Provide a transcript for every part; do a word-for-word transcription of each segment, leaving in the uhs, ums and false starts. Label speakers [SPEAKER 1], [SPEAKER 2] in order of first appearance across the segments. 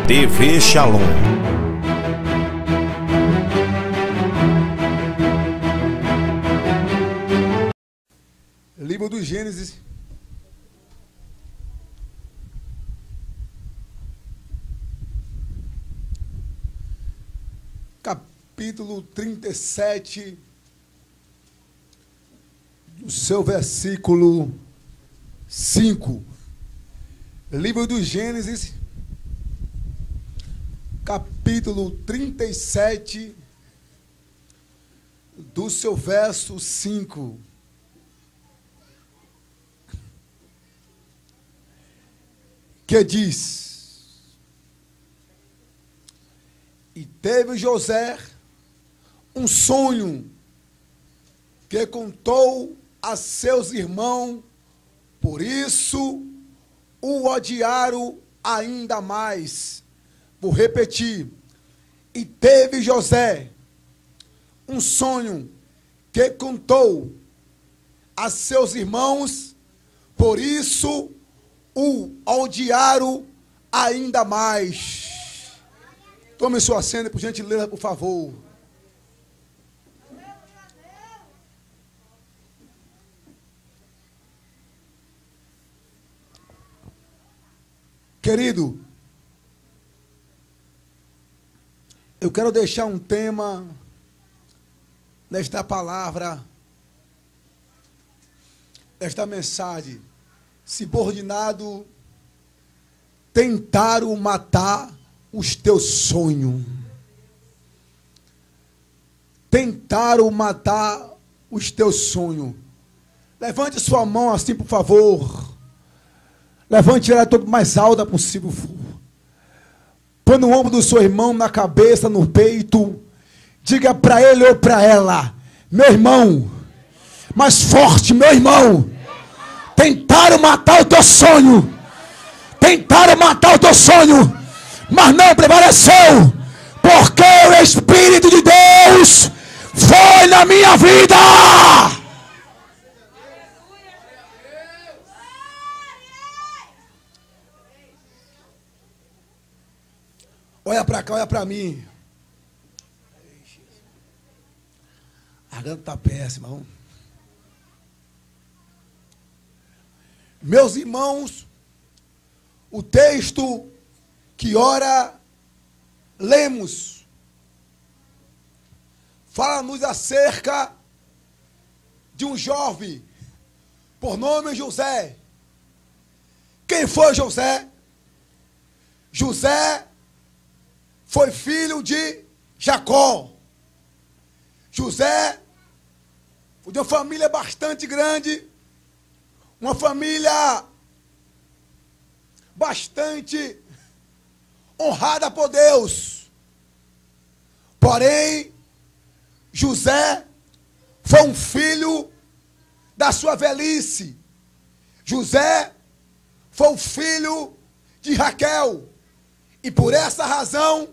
[SPEAKER 1] T V Shalom.
[SPEAKER 2] Livro do Gênesis, capítulo trinta e sete, do seu versículo cinco. Livro do Gênesis, capítulo trinta e sete, do seu verso cinco. Que diz: E teve José um sonho que contou a seus irmãos, por isso o odiaram ainda mais. Vou repetir. E teve José um sonho que contou a seus irmãos, por isso o odiaram ainda mais. Tome sua assento, por gentileza, por favor. Querido, eu quero deixar um tema nesta palavra, nesta mensagem, subordinado: tentaram matar os teus sonhos. Tentaram matar os teus sonhos. Levante sua mão assim, por favor. Levante ela todo mais alta possível. Põe no ombro do seu irmão, na cabeça, no peito. Diga para ele ou para ela: meu irmão, mais forte, meu irmão. Tentaram matar o teu sonho. Tentaram matar o teu sonho, mas não prevaleceu, porque o Espírito de Deus foi na minha vida. Olha para cá, olha para mim. A garganta está péssima. Vamos. Meus irmãos, o texto que ora lemos fala-nos acerca de um jovem por nome José. Quem foi José? José foi filho de Jacó. José foi de uma família bastante grande, uma família bastante honrada por Deus. Porém, José foi um filho da sua velhice. José foi o filho de Raquel. E por essa razão,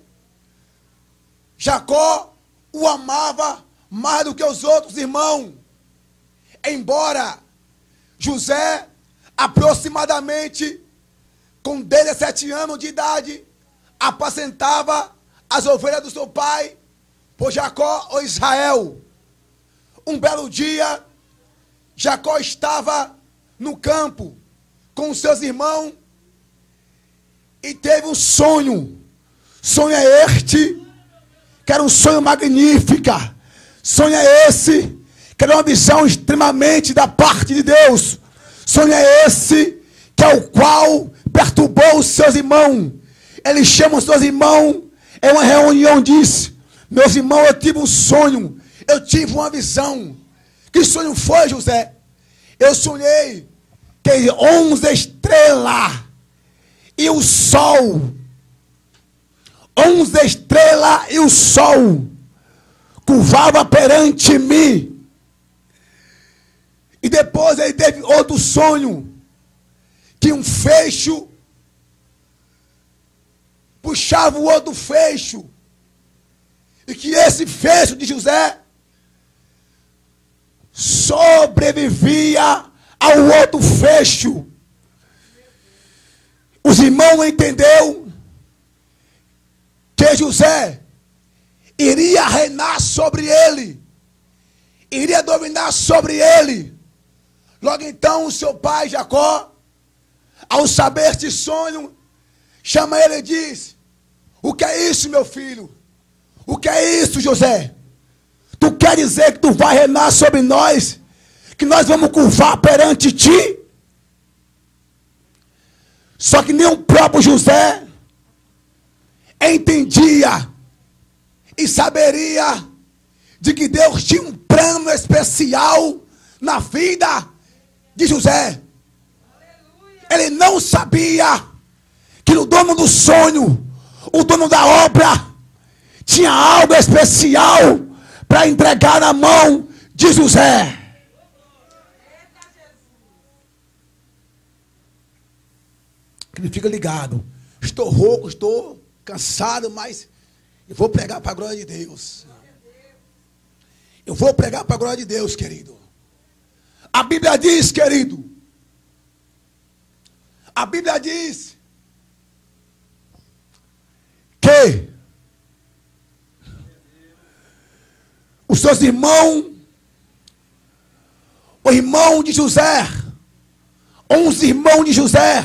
[SPEAKER 2] Jacó o amava mais do que os outros irmãos. Embora José, aproximadamente com dezessete anos de idade, apacentava as ovelhas do seu pai, por Jacó ou Israel. Um belo dia, Jacó estava no campo com os seus irmãos e teve um sonho. Sonho é este, que era um sonho magnífico. Sonho é esse, que era uma visão extremamente da parte de Deus. Sonho é esse, que é o qual perturbou os seus irmãos. Ele chama os seus irmãos, é uma reunião, disse: meus irmãos, eu tive um sonho, eu tive uma visão. Que sonho foi, José? Eu sonhei que onze estrelas e o sol, onze estrelas e o sol curvava perante mim. E depois ele teve outro sonho, que um fecho puxava o outro fecho, e que esse fecho de José sobrevivia ao outro fecho. Os irmãos entenderam que José iria reinar sobre ele, iria dominar sobre ele. Logo então o seu pai Jacó, ao saber este sonho, chama ele e diz: o que é isso, meu filho? O que é isso, José? Tu quer dizer que tu vai reinar sobre nós, que nós vamos curvar perante ti? Só que nem o próprio José entendia e saberia de que Deus tinha um plano especial na vida de José. Ele não sabia que o dono do sonho, o dono da obra, tinha algo especial para entregar na mão de José. Ele fica ligado. Estou rouco, estou cansado, mas eu vou pregar para a glória de Deus. Eu vou pregar para a glória de Deus, querido. A Bíblia diz, querido, a Bíblia diz que os seus irmãos, o irmão de José, onze irmãos de José,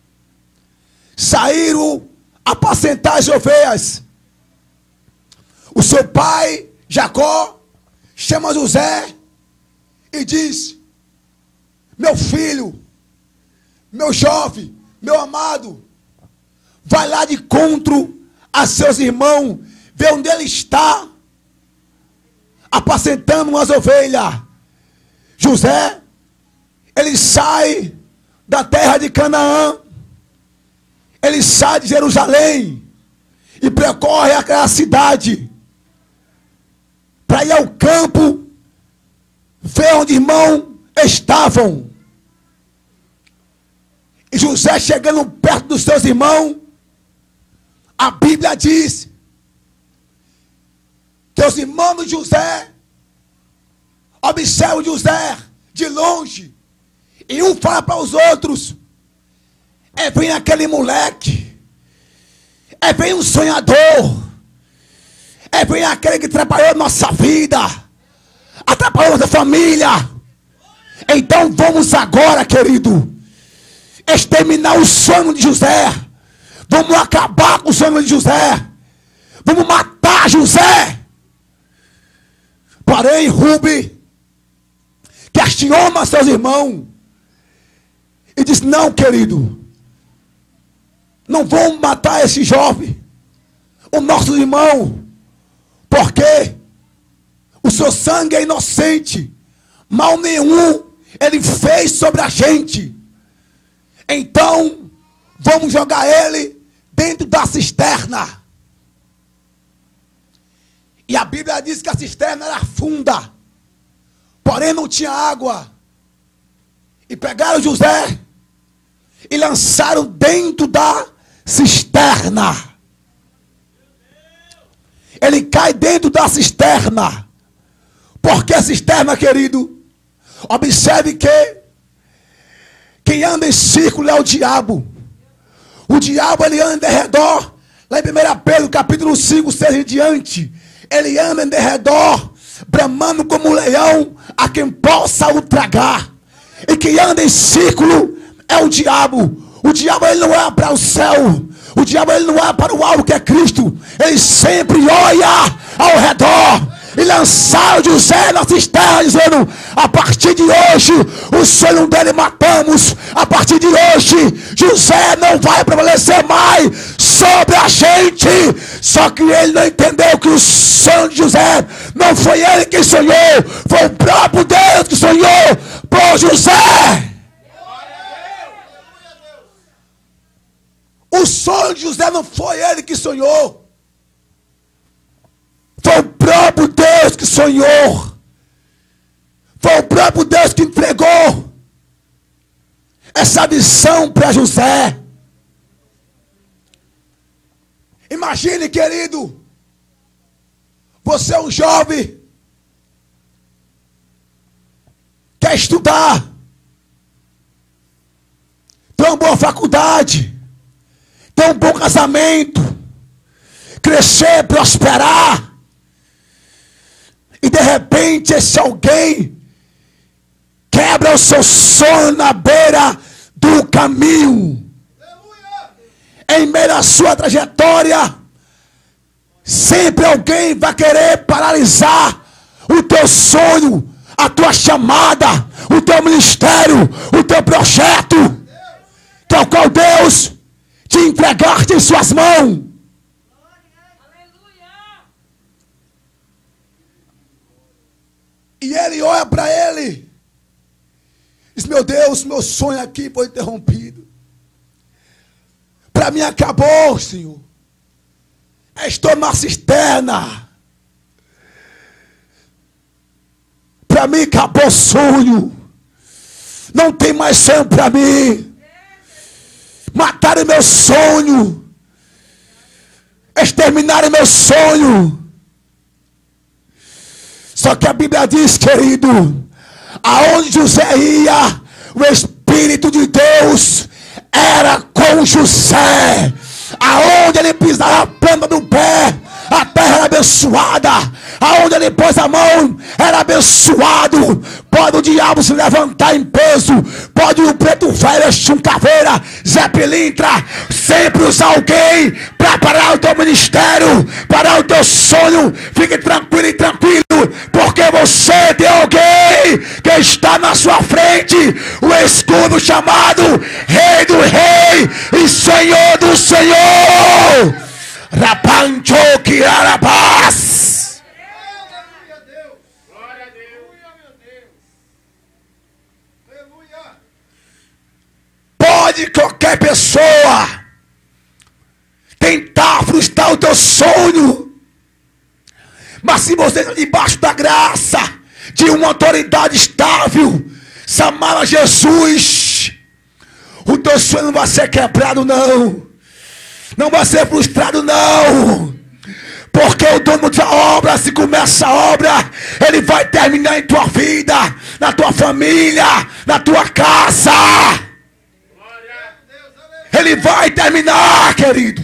[SPEAKER 2] saíram apacentar as ovelhas. O seu pai, Jacó, chama José e diz: meu filho, meu jovem, meu amado, vai lá de encontro a seus irmãos, vê onde ele está, apacentando as ovelhas. José, ele sai da terra de Canaã, ele sai de Jerusalém e percorre aquela cidade para ir ao campo, ver onde irmãos estavam. E José, chegando perto dos seus irmãos, a Bíblia diz que os irmãos de José observam José de longe, e um fala para os outros: é bem aquele moleque, é bem um sonhador, é bem aquele que trabalhou nossa vida, atrapalhou nossa família. Então vamos agora, querido, exterminar o sonho de José, vamos acabar com o sonho de José, vamos matar José. Porém, Rubi, que ama seus irmãos, e diz: não, querido, não vamos matar esse jovem, o nosso irmão, porque o seu sangue é inocente, mal nenhum ele fez sobre a gente. Então vamos jogar ele dentro da cisterna. E a Bíblia diz que a cisterna era funda, porém não tinha água. E pegaram José e lançaram dentro da cisterna. Ele cai dentro da cisterna. Por que cisterna, querido? Observe que quem anda em círculo é o diabo. O diabo, ele anda em redor. Lá em primeiro Pedro, capítulo cinco, seis em diante, ele anda em redor, bramando como um leão, a quem possa o tragar. E quem anda em círculo é o diabo. O diabo, ele não olha para o céu. O diabo, ele não olha para o alvo que é Cristo. Ele sempre olha ao redor. E lançaram José na cisterna, dizendo: a partir de hoje o sonho dele matamos. A partir de hoje José não vai prevalecer mais sobre a gente. Só que ele não entendeu que o sonho de José não foi ele que sonhou, foi o próprio Deus que sonhou por José. O sonho de José não foi ele que sonhou, foi o próprio Deus que sonhou. Foi o próprio Deus que entregou essa missão para José. Imagine, querido, você é um jovem, quer estudar, tem uma boa faculdade, tem um bom casamento, crescer, prosperar. E de repente esse alguém quebra o seu sonho na beira do caminho. Em meio à sua trajetória, sempre alguém vai querer paralisar o teu sonho, a tua chamada, o teu ministério, o teu projeto, que é o qual Deus te entregaste em suas mãos. E ele olha para ele, diz: meu Deus, meu sonho aqui foi interrompido. Para mim acabou, Senhor. Estou numa cisterna. Para mim acabou o sonho. Não tem mais sonho para mim. Mataram meu sonho. Exterminaram meu sonho. Só que a Bíblia diz, querido, aonde José ia, o Espírito de Deus era com José. Aonde ele pisava a planta do pé, a terra era abençoada. Aonde ele pôs a mão, era abençoado. Pode o diabo se levantar em peso, pode o preto velho, Exu Caveira, Zé Pilintra, sempre usar alguém para parar o teu ministério, parar o teu sonho. Fique tranquilo e tranquilo, porque você tem alguém que está na sua frente, o escudo chamado Rei do Rei e Senhor do Senhor. Rapancho Kirarabás. Pode qualquer pessoa tentar frustrar o teu sonho, mas se você está debaixo da graça de uma autoridade estável, chamada Jesus, o teu sonho não vai ser quebrado, não. Não vai ser frustrado, não. Porque o dono da obra, se começa a obra, ele vai terminar em tua vida, na tua família, na tua casa. Ele vai terminar, querido.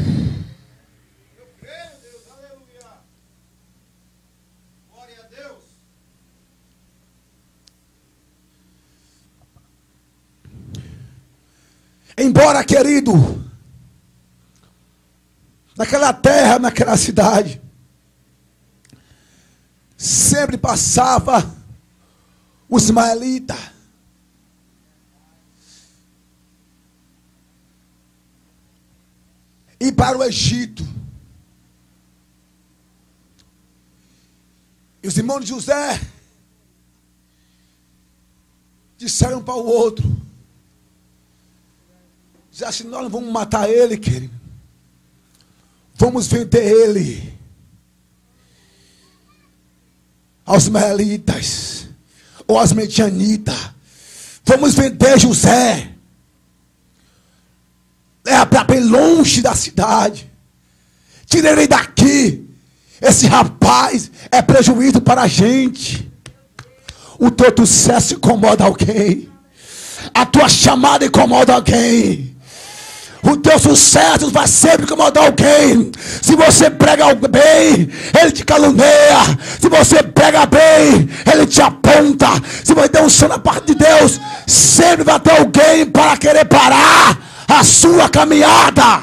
[SPEAKER 2] Embora, querido, naquela terra, naquela cidade, sempre passava os ismaelitas. E para o Egito. E os irmãos de José disseram um para o outro: já se nós não vamos matar ele, querido, vamos vender ele aos ismaelitas ou aos medianitas. Vamos vender José. É para bem longe da cidade. Tira ele daqui. Esse rapaz é prejuízo para a gente. O teu sucesso incomoda alguém. A tua chamada incomoda alguém. O teu sucesso vai sempre incomodar alguém. Se você prega bem, ele te caluniia. Se você prega bem, ele te aponta. Se você der um som na parte de Deus, sempre vai ter alguém para querer parar a sua caminhada.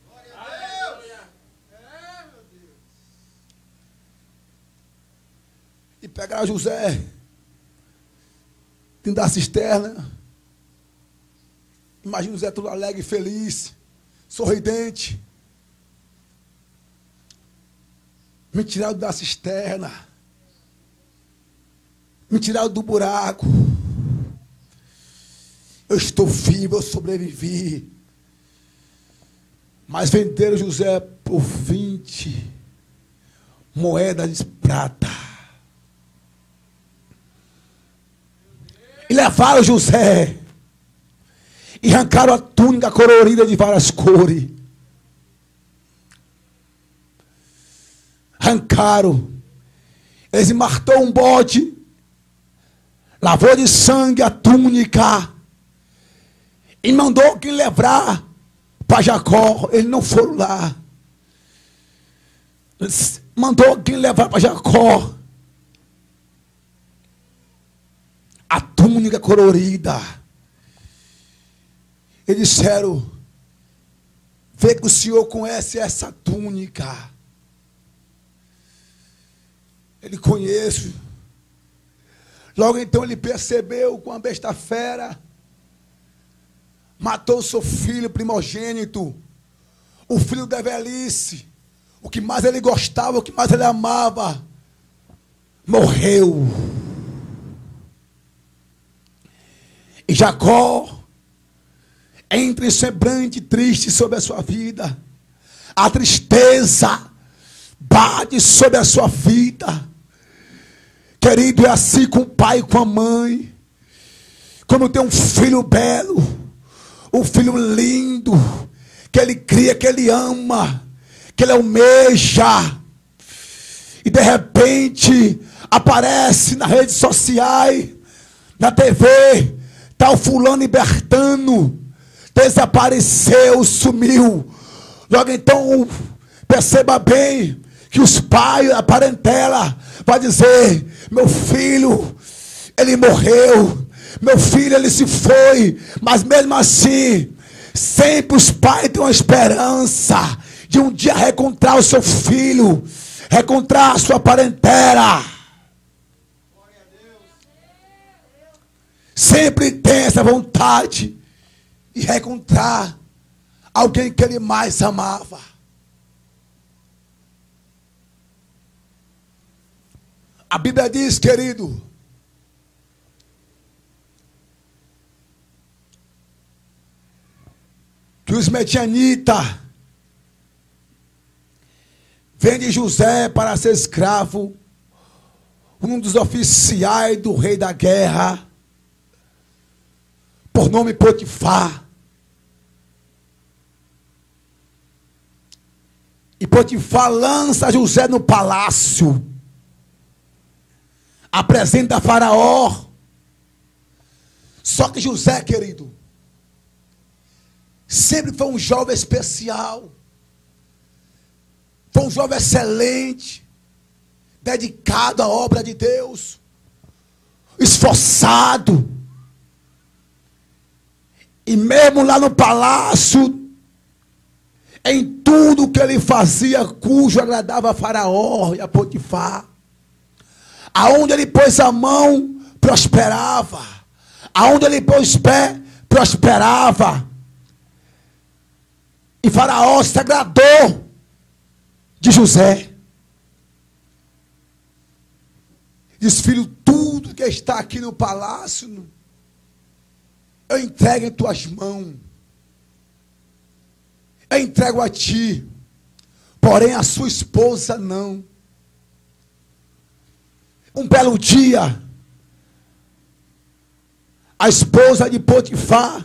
[SPEAKER 2] E pegar José dentro da cisterna. Imagina José todo alegre, feliz, sorridente. Me tiraram da cisterna. Me tiraram do buraco. Eu estou vivo, eu sobrevivi. Mas venderam José por vinte moedas de prata. E levaram José. E arrancaram a túnica colorida de várias cores. Arrancaram. Eles martou um bode. Lavou de sangue a túnica. E mandou quem levar para Jacó. Eles não foram lá. mandou alguém levar para Jacó a túnica colorida. Eles disseram: vê que o Senhor conhece essa túnica. Ele conhece. Logo então ele percebeu com a besta fera matou seu filho primogênito, o filho da velhice, o que mais ele gostava, o que mais ele amava, morreu. E Jacó entra em semblante triste sobre a sua vida. A tristeza bate sobre a sua vida. Querido, é assim com o pai e com a mãe. Quando tem um filho belo, um filho lindo, que ele cria, que ele ama, que ele almeja, e de repente aparece nas redes sociais, na T V, tal fulano libertando, desapareceu, sumiu. Logo então, perceba bem que os pais, a parentela, vai dizer: meu filho, ele morreu, meu filho, ele se foi. Mas mesmo assim, sempre os pais têm uma esperança de um dia reencontrar o seu filho, reencontrar a sua parentela. Sempre tem essa vontade de reencontrar alguém que ele mais amava. A Bíblia diz, querido, que os medianitas vendem José para ser escravo, um dos oficiais do rei da guerra, por nome Potifar. E Potifar lança José no palácio, apresenta a Faraó. Só que José, querido, sempre foi um jovem especial, foi um jovem excelente, dedicado à obra de Deus, esforçado. E mesmo lá no palácio, em tudo que ele fazia, cujo agradava a Faraó e a Potifar, aonde ele pôs a mão, prosperava, aonde ele pôs o pé, prosperava. E Faraó se agradou de José. Diz: filho, tudo que está aqui no palácio, eu entrego em tuas mãos. Eu entrego a ti. Porém a sua esposa não. Um belo dia, a esposa de Potifar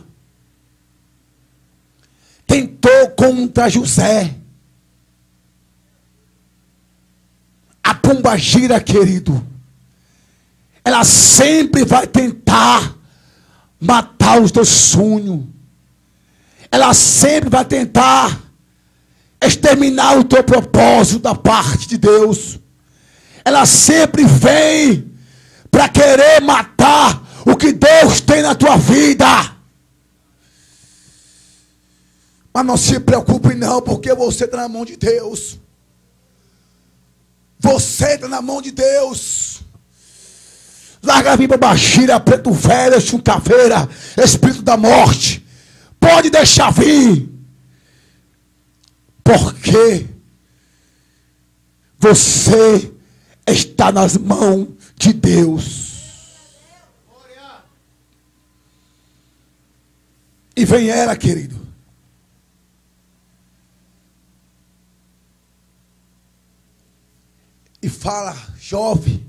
[SPEAKER 2] tentou contra José. A pombagira, querido, ela sempre vai tentar matar os teus sonhos. Ela sempre vai tentar exterminar o teu propósito da parte de Deus. Ela sempre vem para querer matar o que Deus tem na tua vida. Mas não se preocupe não, porque você está na mão de Deus. Você está na mão de Deus. Larga a vida baixira, preto velho, chuncaveira, espírito da morte. Pode deixar vir. Porque você está nas mãos de Deus. E vem ela, querido. E fala: jovem,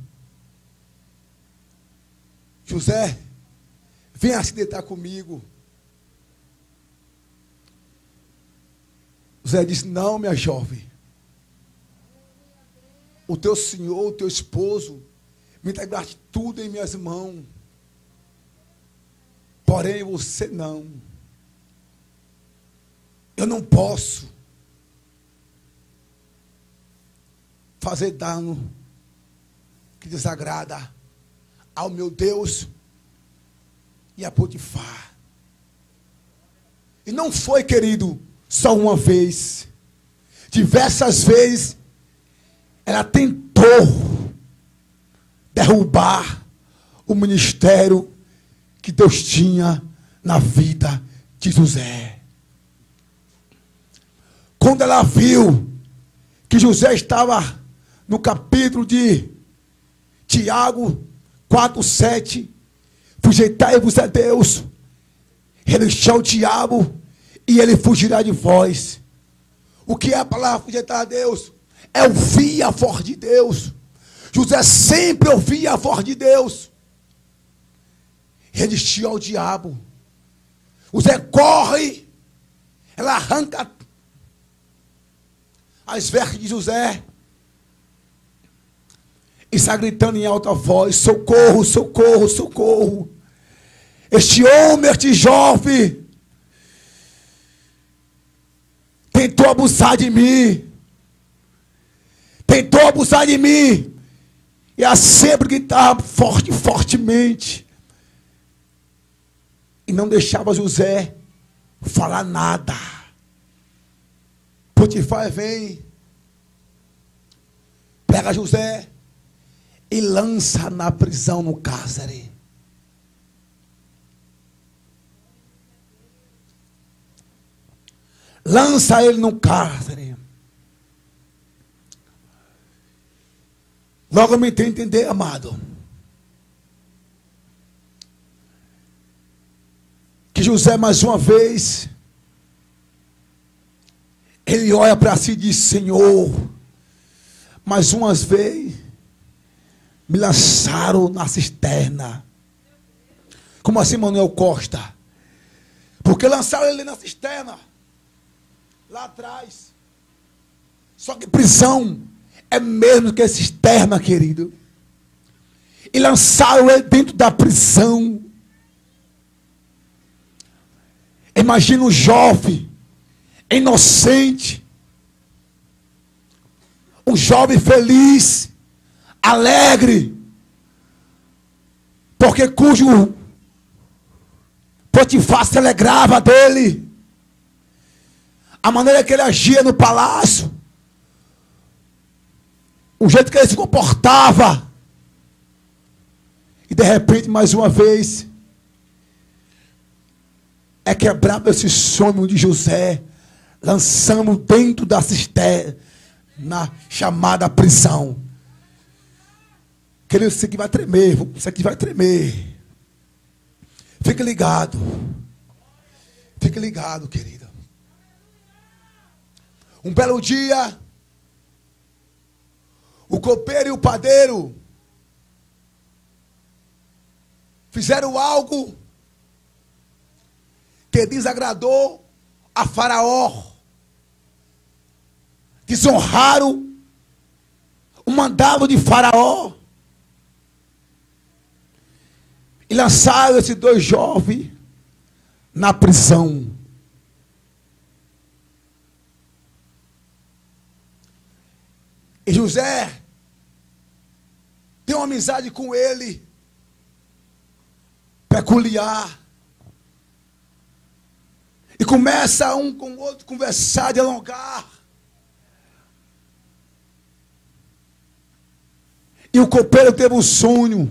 [SPEAKER 2] José, venha se deitar comigo. José disse: não, minha jovem. O teu senhor, o teu esposo, me entregaste tudo em minhas mãos. Porém, você não. Eu não posso. fazer dano que desagrada ao meu Deus e a Potifar. E não foi, querido, só uma vez. Diversas vezes ela tentou derrubar o ministério que Deus tinha na vida de José. Quando ela viu que José estava no capítulo de Tiago quatro, sete, sujeitai-vos a Deus, resistir ao diabo e ele fugirá de vós. O que é a palavra sujeitar a Deus? É ouvir a voz de Deus. José sempre ouvia a voz de Deus. Resistiu ao diabo. José corre, ela arranca as vestes de José e está gritando em alta voz: socorro, socorro, socorro. Este homem, este jovem tentou abusar de mim. Tentou abusar de mim. E ela sempre gritava forte, fortemente. E não deixava José falar nada. Potifar vem, pega José e lança na prisão, no cárcere. Lança ele no cárcere. Logo me tem entender, amado, que José mais uma vez ele olha para si e diz: Senhor, mais uma vez me lançaram na cisterna. Como assim, Manuel Costa? Porque lançaram ele na cisterna lá atrás. Só que prisão é mesmo que cisterna, querido. E lançaram ele dentro da prisão. Imagina um jovem inocente, um jovem feliz, alegre, porque cujo Potifar se alegrava dele, a maneira que ele agia no palácio, o jeito que ele se comportava. E de repente, mais uma vez, é quebrado esse sonho de José, lançamos dentro da cisterna, na chamada prisão. Querido, você que vai tremer, você que vai tremer. Fique ligado. Fique ligado, querida. Um belo dia, o copeiro e o padeiro fizeram algo que desagradou a Faraó. Desonraram o mandado de Faraó. E lançaram esses dois jovens na prisão. E José tem uma amizade com ele peculiar. E começa um com o outro conversar, dialogar. E o copeiro teve um sonho.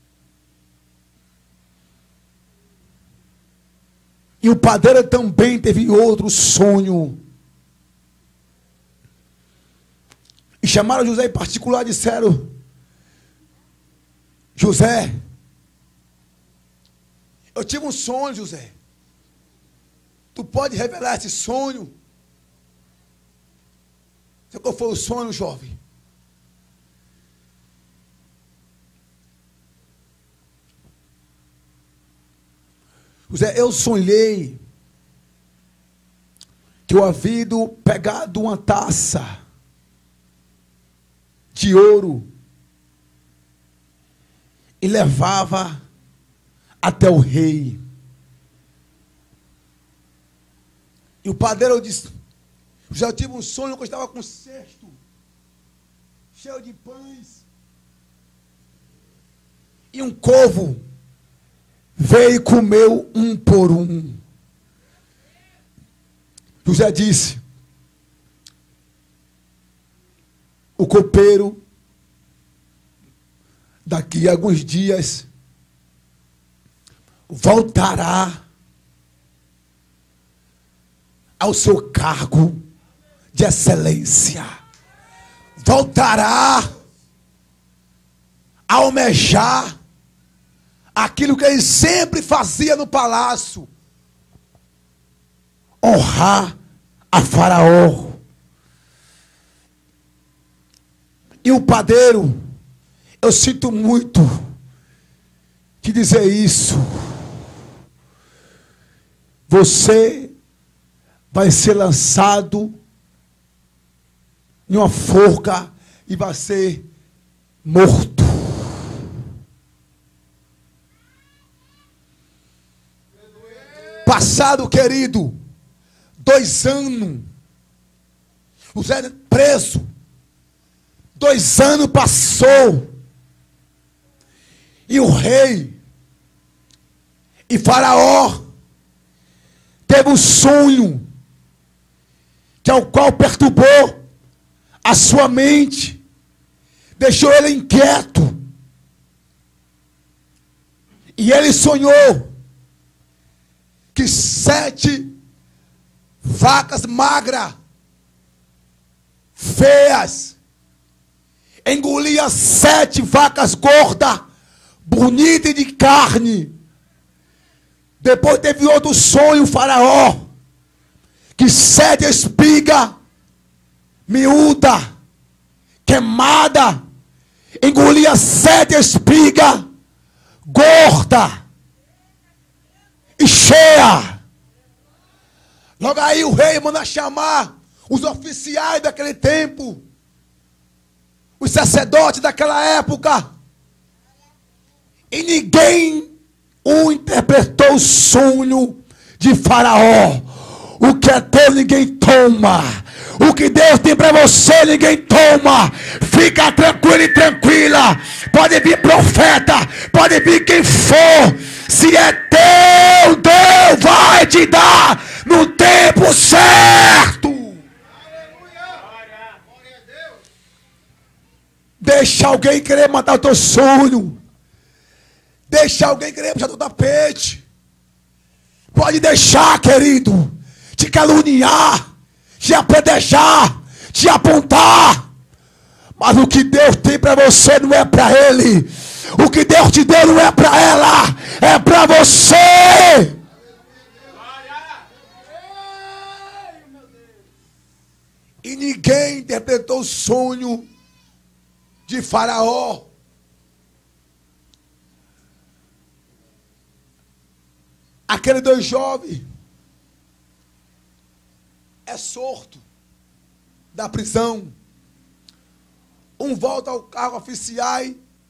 [SPEAKER 2] E o padeiro também teve outro sonho. E chamaram José em particular e disseram: José, eu tive um sonho, José. Tu pode revelar esse sonho? Sabe qual foi o sonho, jovem? José, eu sonhei que eu havia pegado uma taça de ouro e levava até o rei. E o padeiro disse: José, eu tive um sonho que eu estava com um cesto cheio de pães. E um corvo veio e comeu um por um. José disse: o copeiro, daqui a alguns dias, voltará ao seu cargo de excelência. Voltará a almejar aquilo que ele sempre fazia no palácio: honrar a Faraó. E o padeiro, eu sinto muito te dizer isso, você vai ser lançado em uma forca e vai ser morto. Passado, querido, dois anos, o Zé preso, dois anos passou, e o rei e Faraó teve um sonho, que ao qual perturbou a sua mente, deixou ele inquieto, e ele sonhou que sete vacas magras, feias, engolia sete vacas gordas, bonitas e de carne. Depois teve outro sonho, Faraó, que sete espigas miúda, queimada, engolia sete espigas gorda e cheia. Logo aí o rei manda chamar os oficiais daquele tempo, os sacerdotes daquela época, e ninguém o interpretou o sonho de Faraó. O que é teu ninguém toma, o que Deus tem para você ninguém toma. Fica tranquilo e tranquila. Pode vir profeta, pode vir quem for, se é teu, Deus vai te dar no tempo certo. Deixa alguém querer matar o teu sonho. Deixa alguém querer puxar o teu tapete. Pode deixar, querido, te caluniar, te apedejar, te apontar. Mas o que Deus tem para você não é para ele. O que Deus te deu não é para ela, é para você. E ninguém interpretou o sonho de Faraó. Aqueles dois jovens é sorto da prisão. Um volta ao cargo oficial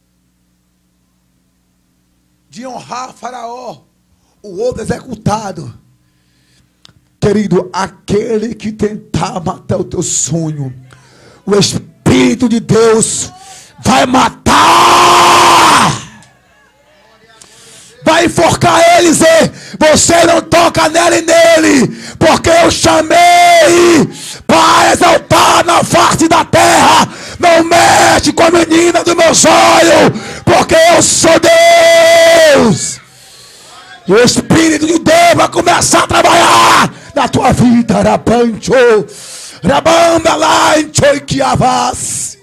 [SPEAKER 2] de honrar Faraó, o outro executado. Querido, aquele que tentar matar o teu sonho, o Espírito de Deus vai matar. Vai enforcar eles, e você não toca nele e nele, porque eu chamei para exaltar na face da terra. Não mexe com a menina dos meus olhos, porque eu sou Deus. E o Espírito de Deus vai começar a trabalhar na tua vida. Rabancho, rabamba lá em choiquiavas.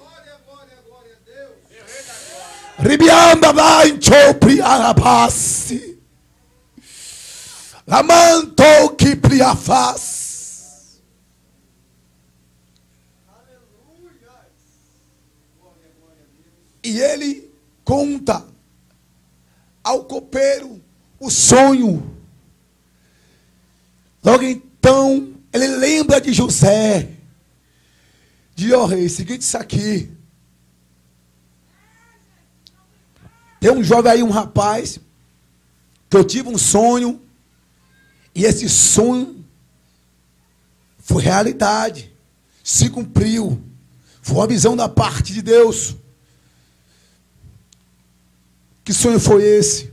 [SPEAKER 2] Ribiamba lá em chopriarabasi. Lamanto que priafaz. E ele conta ao copeiro o sonho. Logo então, ele lembra de José. Diz ao rei, seguinte isso aqui. Tem um jovem aí, um rapaz, que eu tive um sonho, e esse sonho foi realidade, se cumpriu. Foi uma visão da parte de Deus. Que sonho foi esse?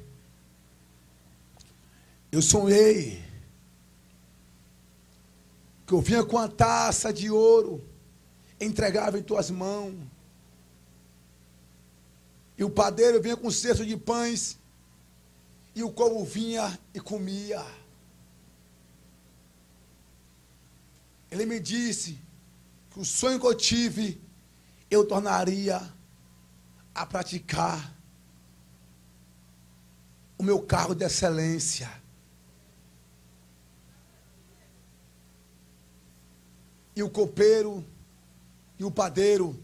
[SPEAKER 2] Eu sonhei que eu vinha com a taça de ouro, entregava em tuas mãos, e o padeiro vinha com um cesto de pães, e o povo vinha e comia. Ele me disse que o sonho que eu tive, eu tornaria a praticar o meu cargo de excelência. E o copeiro e o padeiro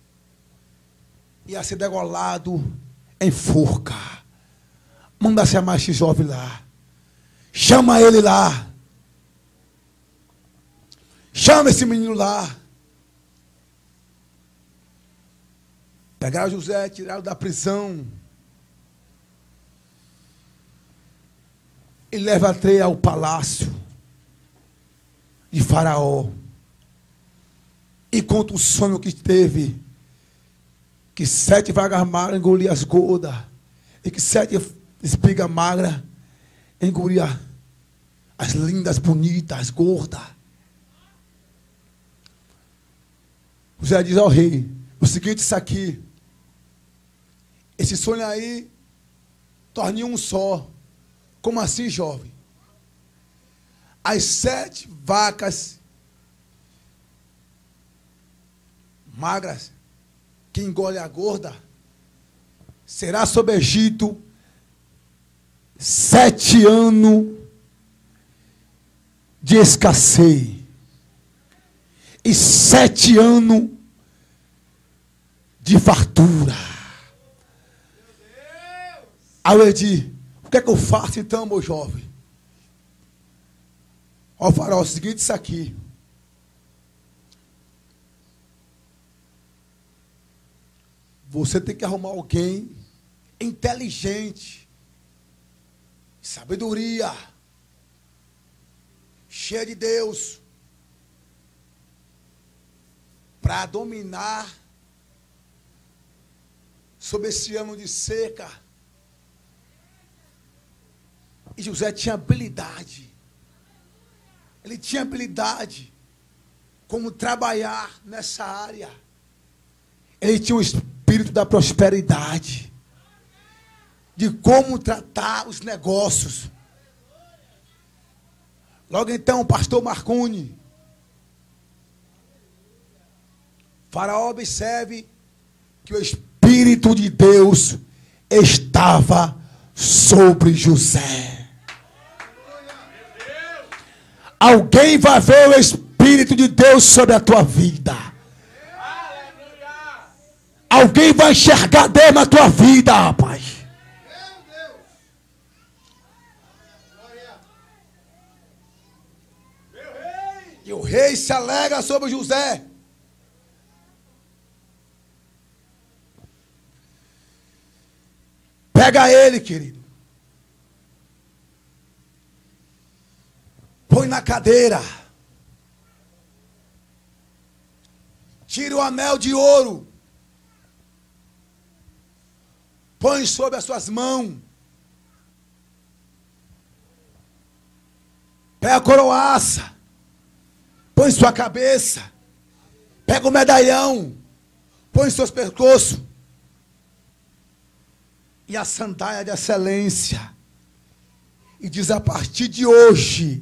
[SPEAKER 2] ia ser degolado em forca. Manda chamar esse jovem lá. Chama ele lá. Chama esse menino lá. Pegaram José, tiraram da prisão. E levaram ao palácio de Faraó. E conta o sonho que teve. Que sete vagas magras engoliam as gordas. E que sete espigas magras engoliam as lindas, bonitas, as gordas. José diz ao rei, o seguinte, isso aqui. Esse sonho aí torne um só. Como assim, jovem? As sete vacas magras que engole a gorda será sob Egito sete anos de escassez e sete anos de fartura. Aí eu disse, o que é que eu faço então, meu jovem? Ó, Faraó, o seguinte, isso aqui. Você tem que arrumar alguém inteligente, sabedoria, cheia de Deus, para dominar sobre esse ano de seca. E José tinha habilidade. Ele tinha habilidade como trabalhar nessa área. Ele tinha o espírito da prosperidade, de como tratar os negócios. Logo então, o pastor Marconi, Faraó observe que o Espírito de Deus estava sobre José. Alguém vai ver o Espírito de Deus sobre a tua vida. Alguém vai enxergar Deus na tua vida, rapaz. E o rei se alegra sobre José. Pega ele, querido. Põe na cadeira. Tira o anel de ouro. Põe sobre as suas mãos. Pega a coroaça. Põe em sua cabeça. Pega o medalhão. Põe em seus pescoços. E a sandália de excelência. E diz, a partir de hoje,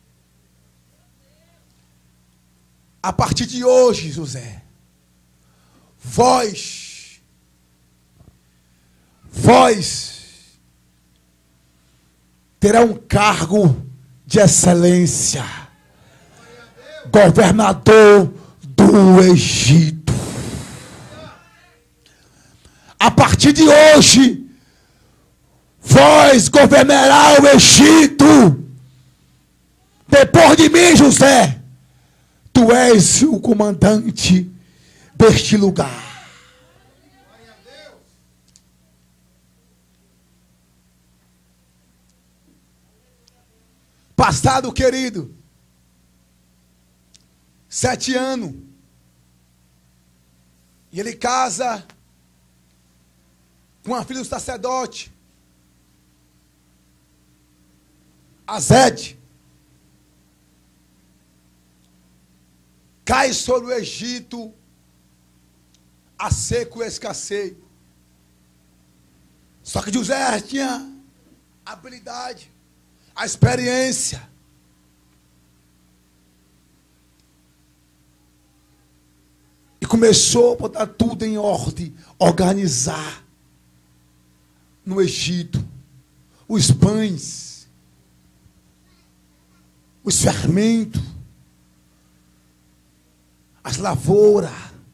[SPEAKER 2] a partir de hoje, José, vós, vós terá um cargo de excelência, governador do Egito. A partir de hoje, vós governará o Egito. Depois de mim, José, tu és o comandante deste lugar. Passado, querido, sete anos, E ele casa com a filha do sacerdote, Azede. Cai sobre o Egito a seco e a escasseio. Só que José tinha a habilidade, a experiência. E começou a botar tudo em ordem, organizar no Egito os pães, os fermentos, as lavouras.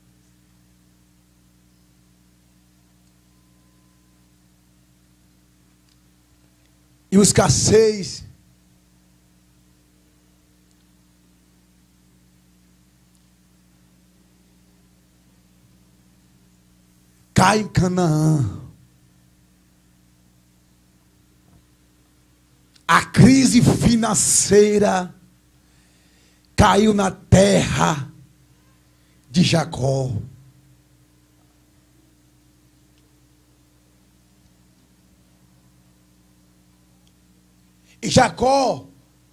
[SPEAKER 2] E o escassez. Cai em Canaã. A crise financeira caiu na terra de Jacó. E Jacó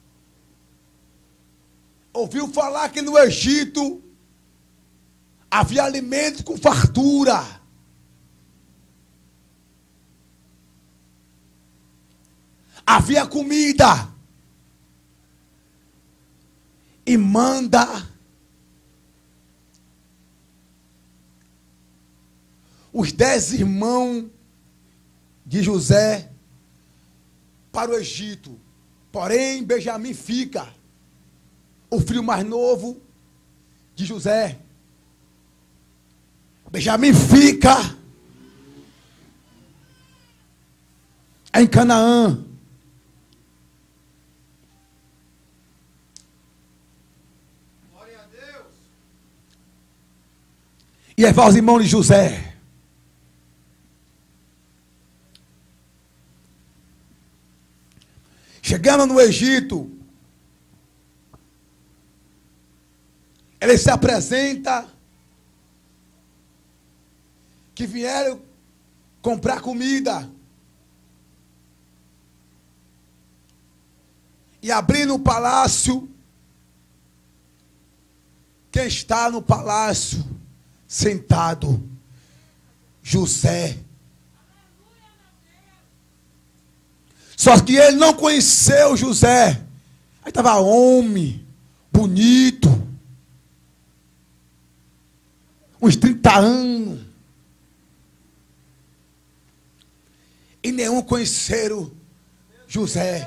[SPEAKER 2] ouviu falar que no Egito havia alimento com fartura. Havia comida. E manda os dez irmãos de José para o Egito. Porém, Benjamim fica, o filho mais novo de José. Benjamim fica em Canaã.
[SPEAKER 1] Glória a Deus.
[SPEAKER 2] E levar os irmãos de José. Chegando no Egito, ele se apresenta que vieram comprar comida. E abrindo o palácio, quem está no palácio sentado? José. Só que ele não conheceu José. Aí estava homem, bonito, uns trinta anos. E nenhum conheceram José.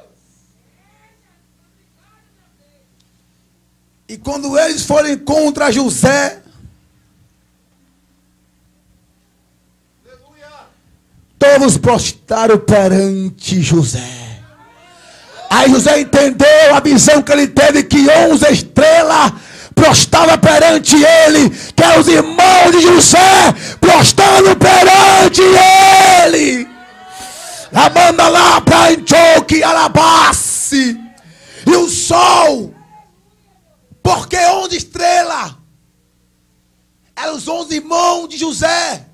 [SPEAKER 2] E quando eles forem contra José, todos prostraram perante José. Aí José entendeu a visão que ele teve, que onze estrelas prostravam perante ele, que é os irmãos de José prostrando perante ele. A manda lá para Enchoque, Alabace. E o sol, porque onze estrelas eram os onze irmãos de José.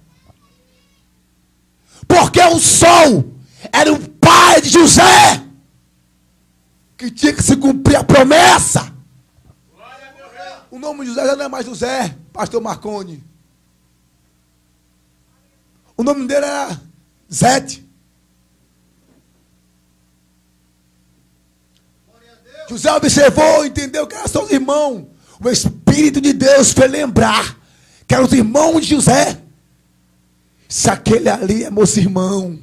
[SPEAKER 2] Porque o sol era o pai de José, que tinha que se cumprir a promessa. O nome de José já não é mais José, pastor Marconi. O nome dele era Zete. José observou, entendeu que eram seus irmãos. O Espírito de Deus fez lembrar que eram os irmãos de José. Se aquele ali é meus irmãos,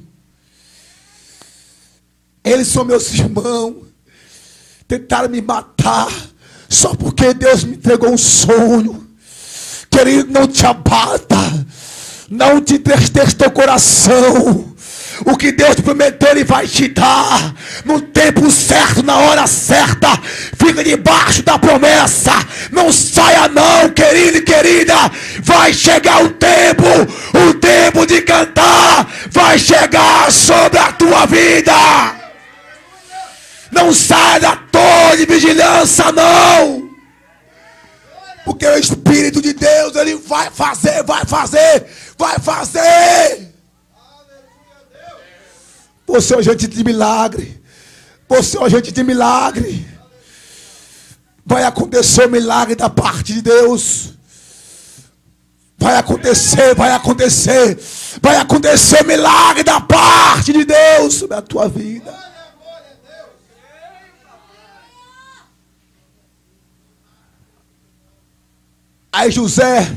[SPEAKER 2] eles são meus irmãos, tentaram me matar, só porque Deus me entregou um sonho. Querido, não te abata, não te entristeça teu coração. O que Deus te prometeu, Ele vai te dar. No tempo certo, na hora certa. Fica debaixo da promessa. Não saia não, querido e querida. Vai chegar o tempo. O tempo de cantar vai chegar sobre a tua vida. Não saia da torre de vigilância, não. Porque o Espírito de Deus Ele vai fazer, vai fazer, vai fazer. Você é um agente de milagre. Você é um agente de milagre. Vai acontecer o milagre da parte de Deus. Vai acontecer, vai acontecer. Vai acontecer o milagre da parte de Deus sobre a tua vida. Aí José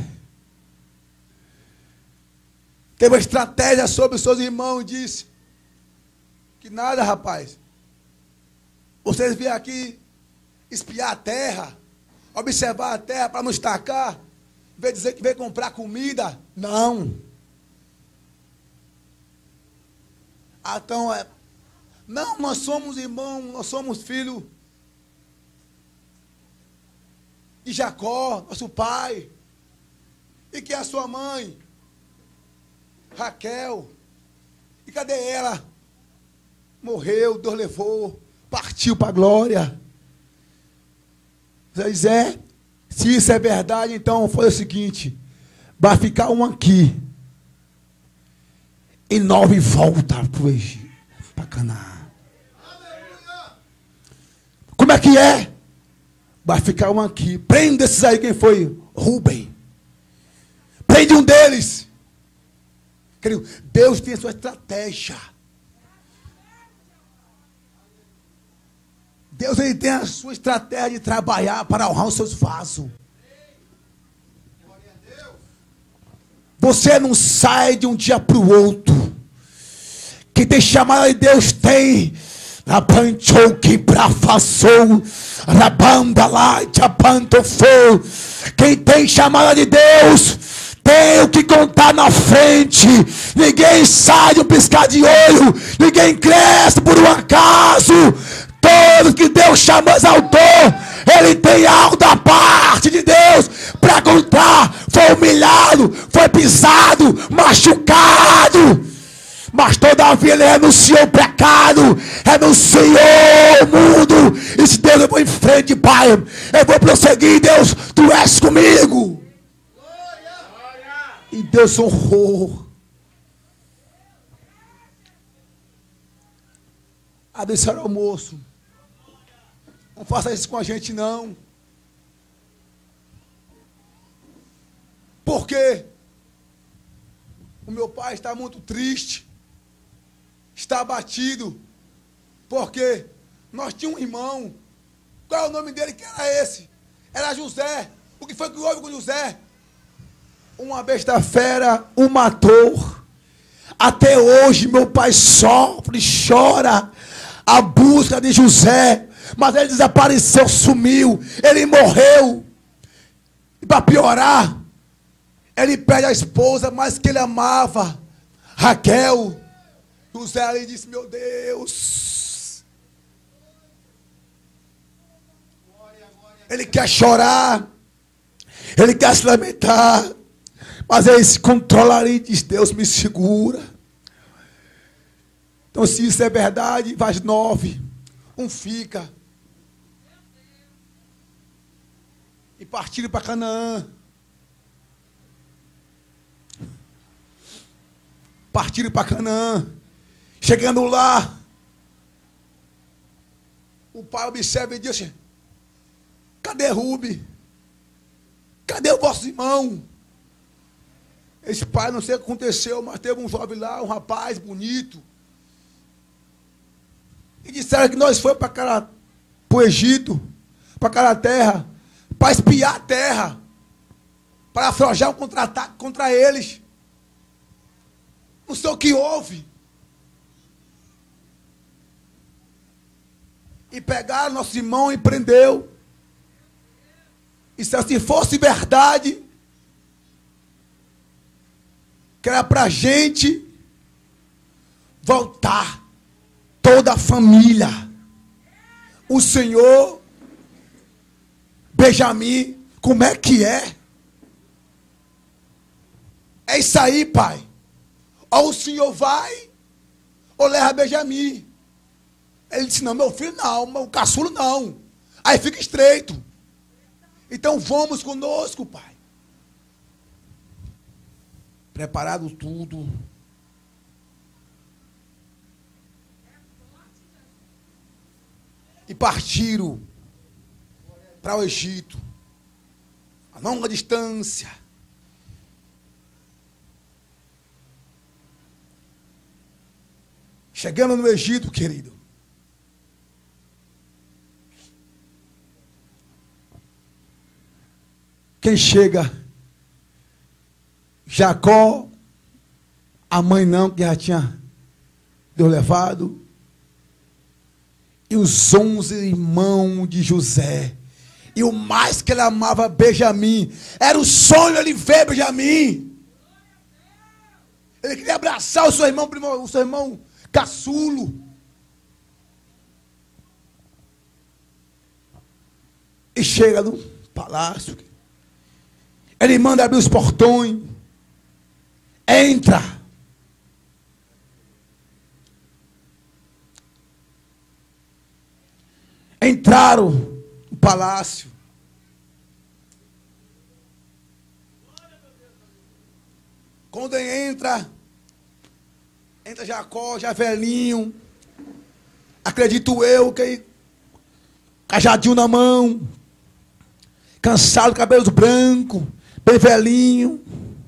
[SPEAKER 2] teve uma estratégia sobre os seus irmãos e disse que nada, rapaz. Vocês vêm aqui espiar a terra, observar a terra para nos tacar, veio dizer que veio comprar comida. Não. Ah, então, é, não, nós somos irmãos, nós somos filhos de Jacó, nosso pai. E que é a sua mãe? Raquel. E cadê ela? Morreu, Deus levou, partiu para a glória. Você diz, é, se isso é verdade, então foi o seguinte, vai ficar um aqui, e nove volta para o Egito, para Canaã. Como é que é? Vai ficar um aqui, prende esses aí, quem foi? Rubem. Prende um deles. Querido, Deus tem a sua estratégia. Deus, ele tem a sua estratégia de trabalhar para honrar os seus vasos. Você não sai de um dia para o outro. Quem tem chamada de Deus tem. Rabanchou que brafaçou. Rabanda lá, japantofou. Quem tem chamada de Deus tem o que contar na frente. Ninguém sai de um piscar de olho. Ninguém cresce por um acaso. Todos que Deus chamou, exaltou, ele tem algo da parte de Deus para contar. Foi humilhado, foi pisado, machucado, mas todavia ele renunciou o pecado, renunciou o mundo. E se Deus, eu vou em frente, Pai, eu vou prosseguir, Deus, tu és comigo. E Deus honrou. Abençoe o almoço. Não faça isso com a gente, não. Porque o meu pai está muito triste. Está abatido. Porque nós tínhamos um irmão. Qual é o nome dele que era esse? Era José. O que foi que houve com José? Uma besta fera o matou. Até hoje meu pai sofre, chora a busca de José. Mas ele desapareceu, sumiu. Ele morreu. E para piorar, ele perde a esposa, mas que ele amava, Raquel. José ali disse, meu Deus. Ele quer chorar. Ele quer se lamentar. Mas ele se controla ali e diz, Deus me segura. Então se isso é verdade, vai nove. Um fica. E partiram para Canaã. Partiram para Canaã. Chegando lá, o pai observa e diz assim, cadê Rube? Cadê o vosso irmão? Esse pai, não sei o que aconteceu, mas teve um jovem lá, um rapaz bonito. E disseram que nós fomos para o Egito, para aquela terra, para espiar a terra, para aflojar um contra-ataque contra eles. Não sei o que houve. E pegaram nosso irmão e prendeu. E se fosse verdade, que era para a gente voltar, toda a família. O Senhor, Benjamim, como é que é? É isso aí, pai. Ou o Senhor vai, ou leva Benjamim. Ele disse, não, meu filho não, o caçulo não. Aí fica estreito. Então vamos conosco, pai. preparado tudo. E partiram para o Egito, a longa distância. Chegando no Egito, querido, quem chega? Jacó, a mãe não, que já tinha Deus levado, e os onze irmãos de José. E o mais que ele amava Benjamim. Era o sonho ele ver Benjamim. Ele queria abraçar o seu irmão, o seu irmão caçulo. E chega no palácio. Ele manda abrir os portões. Entra. Entraram no palácio. Quando entra, entra Jacó, já velhinho. Acredito eu que cajadinho na mão, cansado, cabelos brancos, bem velhinho.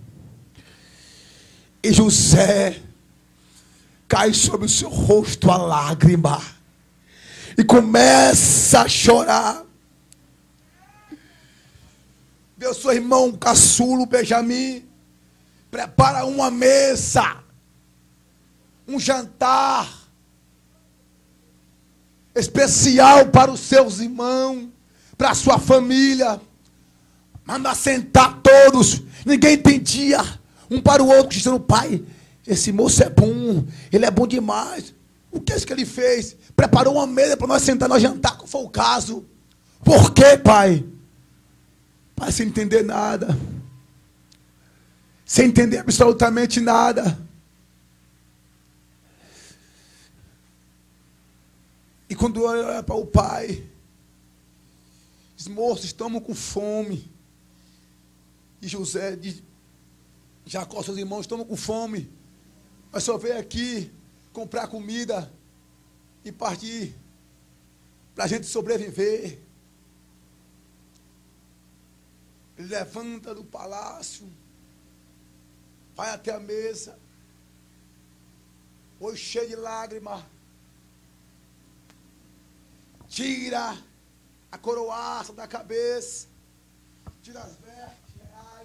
[SPEAKER 2] E José cai sobre o seu rosto a lágrima. E começa a chorar. Vê o seu irmão caçulo, Benjamim, prepara uma mesa, um jantar especial para os seus irmãos, para a sua família. Manda sentar todos. Ninguém entendia. Um para o outro, dizendo: pai, esse moço é bom, ele é bom demais. O que é isso que ele fez? Preparou uma mesa para nós sentar, nós jantar, qual foi o caso? Por quê, pai? Pai, sem entender nada. Sem entender absolutamente nada. E quando olha para o pai, diz: moços, estamos com fome. E José diz: Jacó, seus irmãos, estamos com fome. Mas só veio aqui comprar comida e partir para a gente sobreviver. Ele levanta do palácio, vai até a mesa, olho cheio de lágrimas, tira a coroaça da cabeça, tira as vestes reais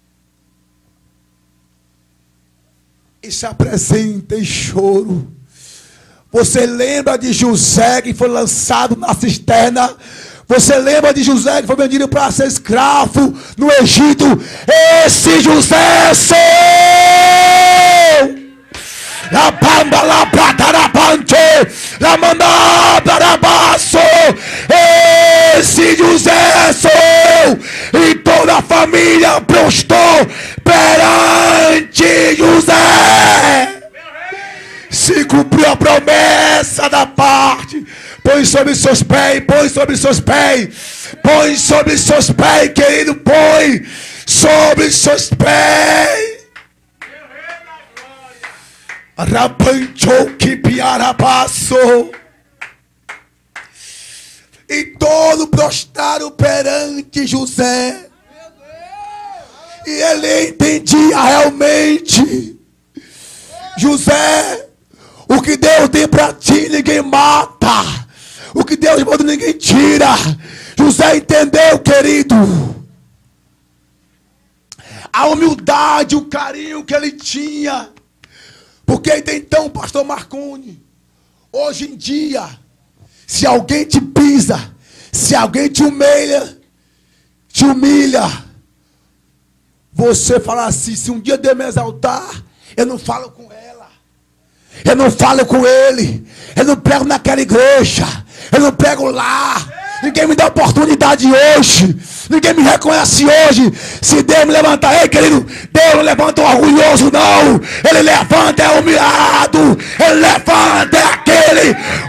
[SPEAKER 2] e se apresenta em choro. Você lembra de José que foi lançado na cisterna? Você lembra de José que foi vendido para ser escravo no Egito? Esse José sou! La bamba, la prata, la pante, la mandada, la baço. Esse José sou! E toda a família prostou perante José. Se cumpriu a promessa da parte. Põe sobre seus pés, põe sobre seus pés, põe sobre seus pés, querido, põe sobre seus pés. Rapanchou que piarabaço. E todo prostraram perante José. E ele entendia realmente: José, o que Deus tem para ti, ninguém mata. O que Deus manda, ninguém tira. José entendeu, querido, a humildade, o carinho que ele tinha. Porque então, pastor Marconi, hoje em dia, se alguém te pisa, se alguém te humilha, te humilha, você fala assim: se um dia Deus me exaltar, eu não falo com ela, eu não falo com ele, eu não prego naquela igreja, eu não prego lá, ninguém me dá oportunidade hoje, ninguém me reconhece hoje. Se Deus me levantar, ei, querido, Deus não levanta o orgulhoso, não. Ele levanta é humilhado, ele levanta é aquele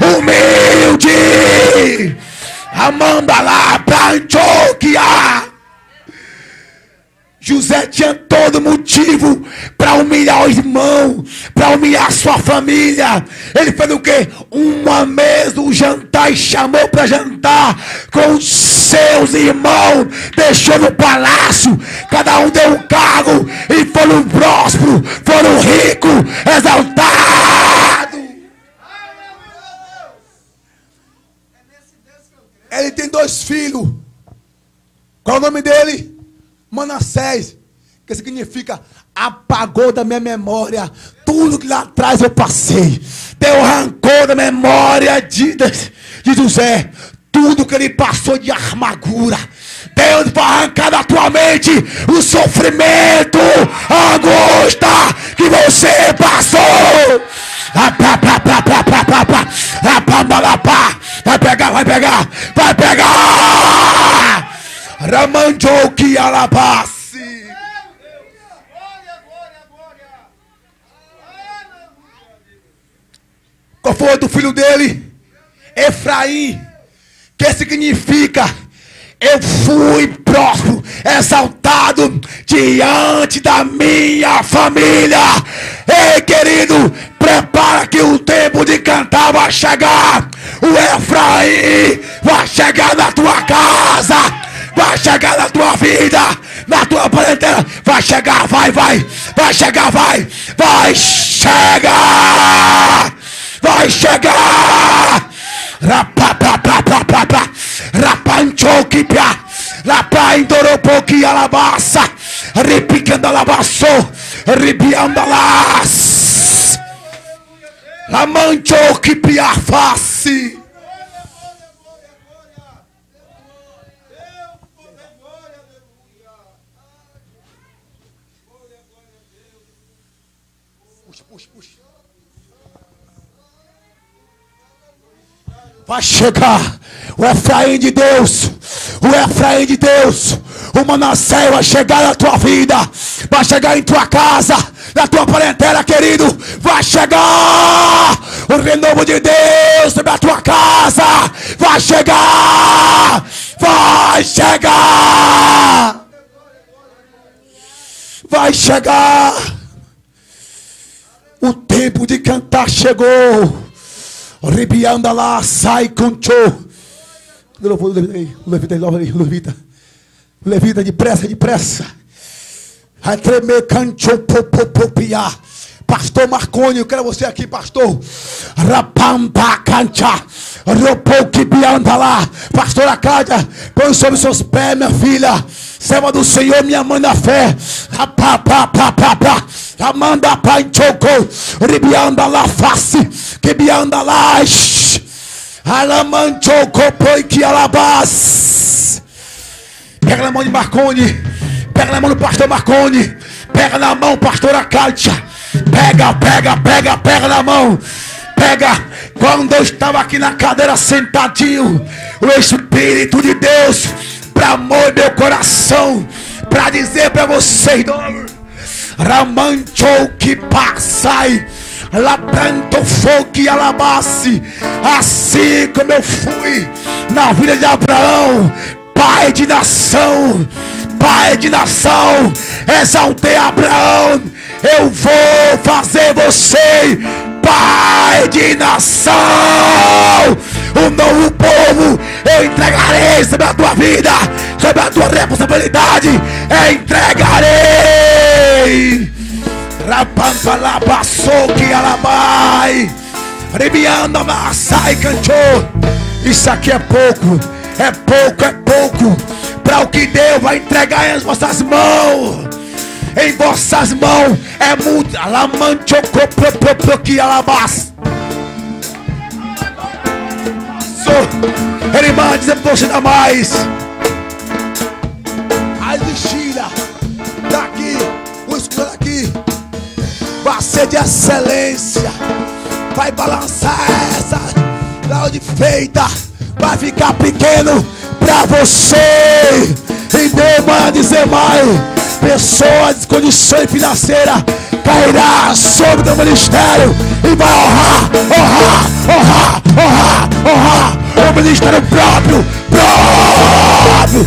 [SPEAKER 2] humilde. Amanda lá, Branchoquia. José tinha todo motivo para humilhar os irmãos, para humilhar sua família. Ele fez o quê? Uma mesa, um jantar, e chamou para jantar com os seus irmãos, deixou no palácio, cada um deu um cargo e foram prósperos, foram ricos, exaltados. Ele tem dois filhos. Qual é o nome dele? Manassés, que significa apagou da minha memória tudo que lá atrás eu passei. Deu rancor da memória de, de José, tudo que ele passou de amargura. Deus vai arrancar da tua mente o sofrimento, a angústia que você passou. Vai pegar, vai pegar, vai pegar. Ramanjou que alabasse. Qual foi do filho dele? Efraim, que significa eu fui próspero, exaltado diante da minha família. Ei, querido, prepara que o tempo de cantar vai chegar. O Efraim vai chegar na tua casa, vai chegar na tua vida, na tua parentela. Vai chegar, vai, vai, vai chegar, vai, vai chegar, vai chegar. Rapapapapapapa, rapanchokipia, rapaindoropoki alabassa, ripicando alabaço, ribiandalas, lamanchokipia face. Puxa, puxa, puxa. Vai chegar o Efraim de Deus, o Efraim de Deus, o Manassés vai chegar na tua vida, vai chegar em tua casa, na tua parentela, querido. Vai chegar o renovo de Deus sobre a tua casa, vai chegar, vai chegar, vai chegar. O tempo de cantar chegou. Ribianda lá, sai com show. O levita, o levita, o levita, depressa, depressa. Vai tremer, cancho, popopopia. Pastor Marconi, eu quero você aqui, pastor. Rapamba, cancha. Ropou que bianda lá. Pastora Cláudia, põe sobre seus pés, minha filha. Serva do Senhor, minha mãe na fé. Rapapapapapa. Amanda panchoco, ribianda lá face, que bianda lá, alamanchoco, põe que alabas. Pega na mão de Marconi, pega na mão do pastor Marconi, pega na mão, pastora Kátia, pega, pega, pega, pega na mão, pega. Quando eu estava aqui na cadeira sentadinho, o Espírito de Deus bramou meu coração para dizer para vocês, Ramanchou que passai, lapranto fogo que alabasse, assim como eu fui na vida de Abraão, pai de nação, pai de nação, exaltei Abraão, eu vou fazer você pai de nação, um novo povo eu entregarei sobre a tua vida, sobre a tua responsabilidade, eu entregarei. Rapampa lá passou que alabai, ribiando massai cantou. Isso aqui é pouco, é pouco, é pouco para o que Deus vai entregar em vossas mãos. Em vossas mãos é muito. Alamanchoco que alabas. Ele manda dizer para você dar mais. A vigília daqui, o escudo daqui vai ser de excelência. Vai balançar essa laude feita, vai ficar pequeno para você. E Deus manda dizer mais. Pessoas de condições financeiras cairá sobre o ministério e vai honrar, honrar, honrar, honrar, honrar, O ministério próprio, próprio.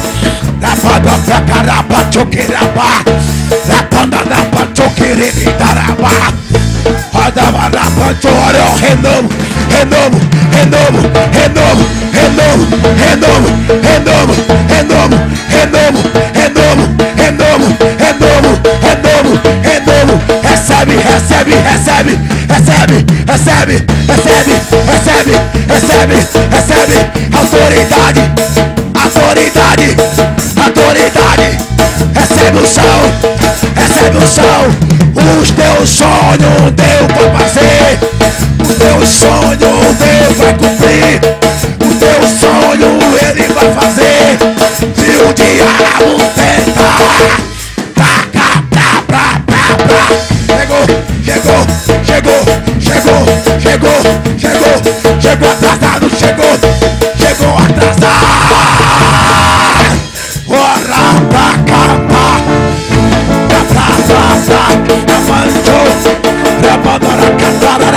[SPEAKER 2] Renovo, renovo, renovo, renovo, renovo, renovo, renovo, renovo, renovo, renovo, renovo, renovo, renovo, renovo. Recebe, recebe, recebe, recebe, recebe, recebe, recebe, recebe, recebe. Autoridade, autoridade, autoridade. Recebe o chão, recebe o chão. Os teus sonhos Deus vai fazer. Os teus sonhos Deus vai cumprir. Os teus sonhos Ele vai fazer. Se o diabo tenta, taca, pra, pra, pra, pra. Chegou, chegou, chegou, chegou, chegou, chegou, chegou atrasado, chegou, chegou atrasado. Ora pra cá, pra, pra, pra, pra, pra, manchou, pra, pra, pra, pra, pra,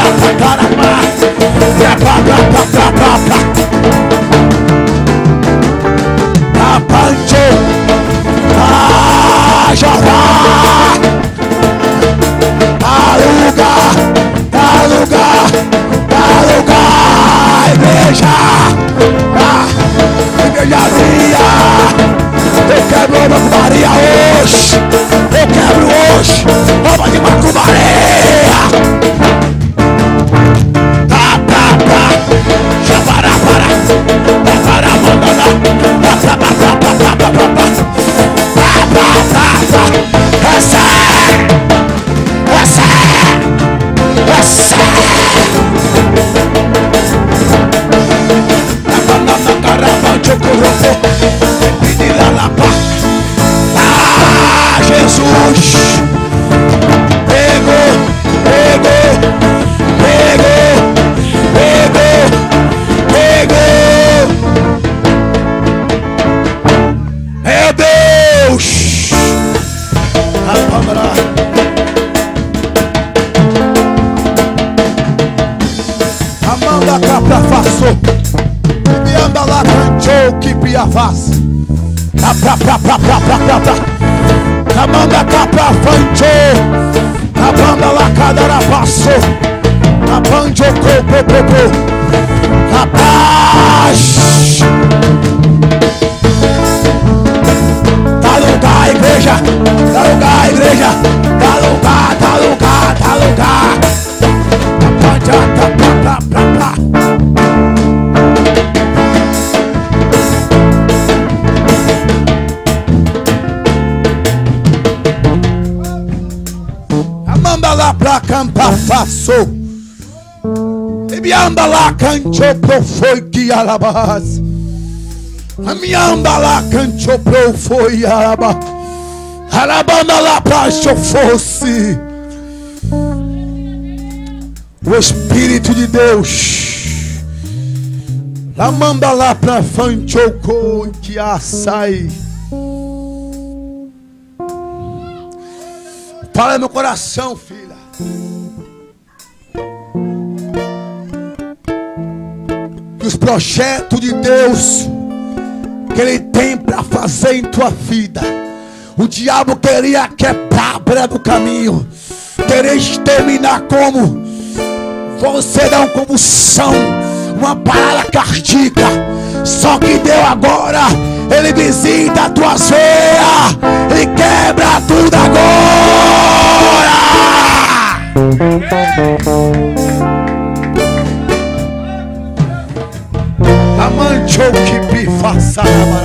[SPEAKER 2] eu quebro a macumbaria hoje. Eu quebro hoje. Roupa de macumbaria. Tá, tá, tá. Chabará, para. Tá, para, mandana. Tá, tá, tá, tá, tá, tá, tá, tá. Tá, tá, tá, tá. Essa é. Essa é. Essa é. Ah, Jesus, pegou, pegou, pegou, pegou, pegou. Meu Deus, Amanda Capra passou. E anda lá, cantou que pia faz. Pra, pra, pra, pra, pra, pra, pra. Amanda Capra fantou. A banda lá, cadara passou. A banjo, co, co, co, co. Rapaz. Tá lugar, igreja. Tá lugar, igreja. Tá lugar, tá lugar, tá lugar. A banda, tá, pra, pra, pra, pra. Lá pra campar passou. E me anda lá cantou pro foi que alabas. A me anda lá cantou pro foi alaba. Alabanda lá pra se eu fosse. O Espírito de Deus. La manda lá pra fanchou que açai. Fala no meu coração, filha. Que os projetos de Deus que Ele tem para fazer em tua vida, o diabo queria quebrar a beira do caminho, queria exterminar como você dá uma convulsão, uma parada cardíaca. Só que Deus agora, Ele visita as tuas veias, Ele quebra tudo agora. Amanchou que pifaça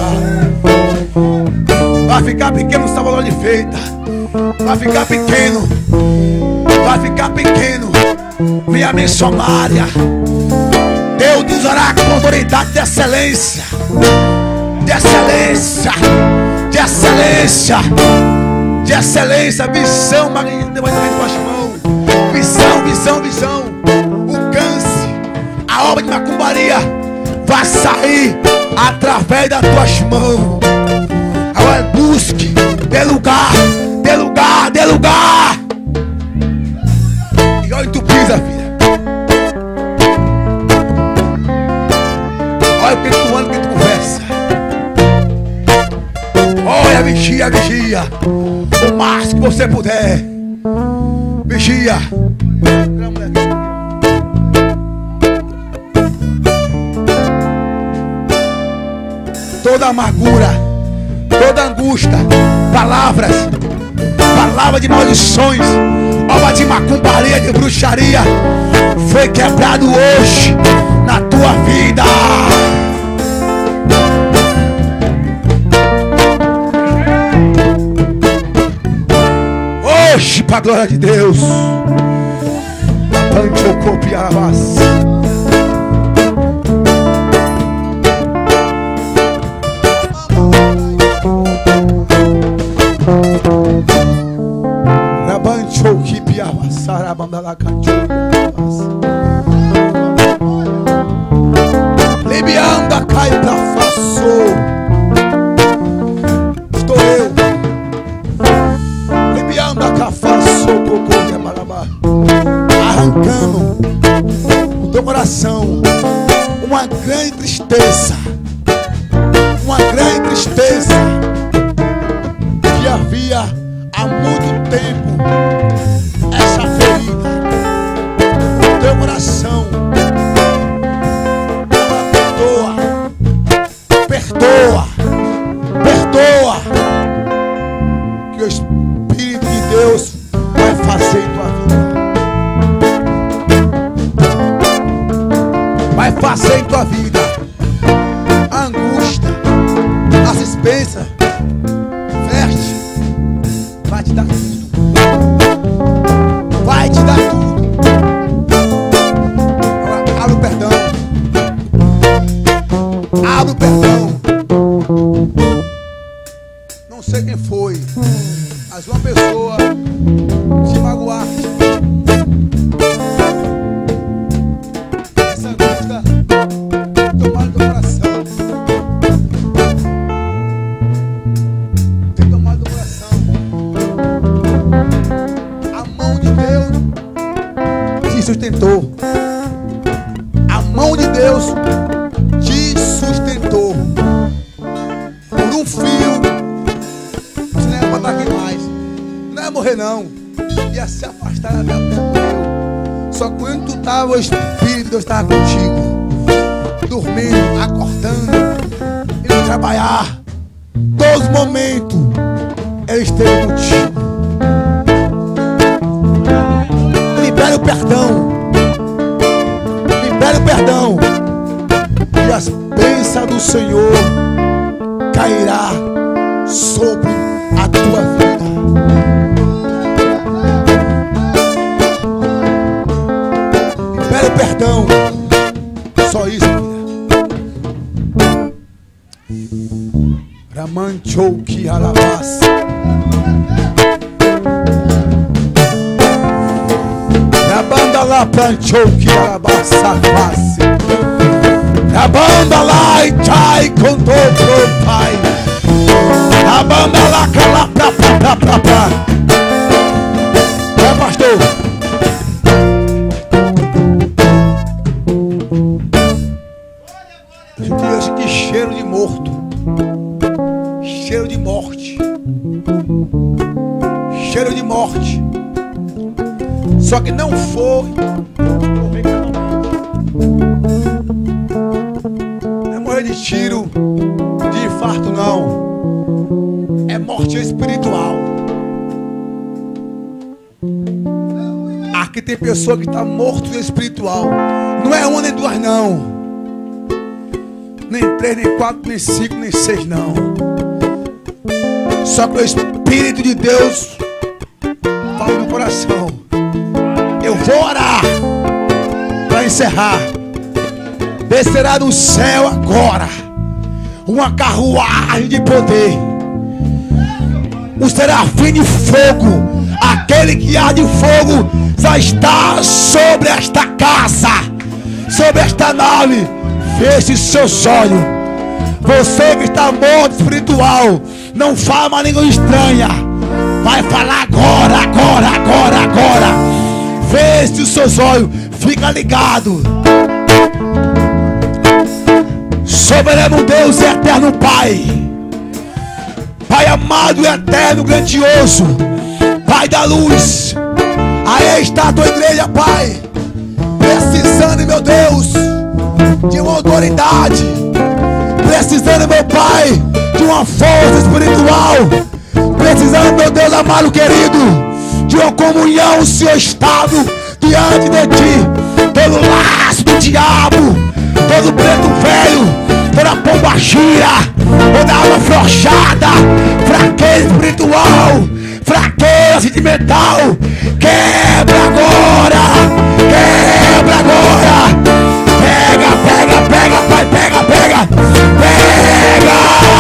[SPEAKER 2] vai ficar pequeno no Salvador de feita, vai ficar pequeno, vai ficar pequeno, minha missionária. Deus te usará com autoridade de excelência, de excelência, de excelência, de excelência, visão magnífica, visão, visão, visão. O câncer, a obra de macumbaria vai sair através das tuas mãos. Agora busque, dê lugar, dê lugar, dê lugar. E olha tu pisa, filha. Olha O mais que você puder. Vigia. Toda amargura, toda angústia, palavras, palavras de maldições, obra de macumbaria, de bruxaria, foi quebrado hoje na tua vida. Hoje, para a glória de Deus. Libianda cai pra faço. Estou eu. Libianda cafaço, cocô, barabá. Arrancando do teu coração uma grande tristeza. Uma grande tristeza que havia há muito tempo. Essa ferida no teu coração. Ela perdoa, perdoa, perdoa, que o Espírito de Deus vai fazer em tua vida. Vai fazer em tua vida. A angústia, a suspensa, verte, vai te dar tudo. Vai te dar tudo. Abre o perdão. Abre o perdão. Não sei quem foi, mas uma pessoa te magoaste. Essa angústia tomar no teu coração. Tem tomado no coração. A mão de Deus te sustentou. A mão de Deus te sustentou. Por um fio, você não ia matar aqui mais. Não ia morrer não. Ia se afastar até a terra. Só que quando tu estava, o Espírito de Deus estava contigo. Dormindo, acordando, indo trabalhar. Todos os momentos Ele esteve contigo. Libere o perdão. Libere o perdão. E as bênçãos do Senhor cairá sobre a tua vida. Libere o perdão. Só isso, filha. Ramanchou que alabás. A banda lá planchou que alabás a face. A banda lá e chai contou pro pai. A banda lá cala pra pra pra pra pra. É, pastor. Que, que cheiro de morto. Cheiro de morte. Cheiro de morte. Só que não foi. Não é morrer de tiro, de infarto, não. É morte espiritual. Aqui tem pessoa que está morto espiritual. Não é uma nem duas, não. Nem três, nem quatro, nem cinco, nem seis, não. Só que o Espírito de Deus fala no coração. Eu vou orar para encerrar. Descerá do céu agora uma carruagem de poder. O serafim de fogo, aquele que há de fogo, já está sobre esta casa, sobre esta nave. Feche seus olhos. Você que está morto espiritual, não fala uma língua estranha. Vai falar agora, agora, agora, agora. Feche os seus olhos. Fica ligado. Soberano Deus e eterno Pai, Pai amado e eterno, grandioso, Pai da luz, aí está a tua igreja, Pai, precisando, meu Deus, de uma autoridade, precisando, meu Pai, de uma força espiritual, precisando, meu Deus amado querido, de uma comunhão, Senhor, estado diante de Ti, pelo laço do diabo, todo preto velho, toda pombagira, toda alma afrouxada, fraqueza espiritual, fraqueza sentimental, quebra agora, quebra agora, pega, pega, pega, Pai, pega, pega, pega,